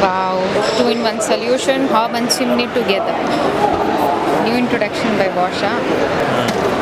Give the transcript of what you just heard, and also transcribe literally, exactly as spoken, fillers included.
Wow, two in one solution, hob and chimney together. New introduction by Bosch. Huh?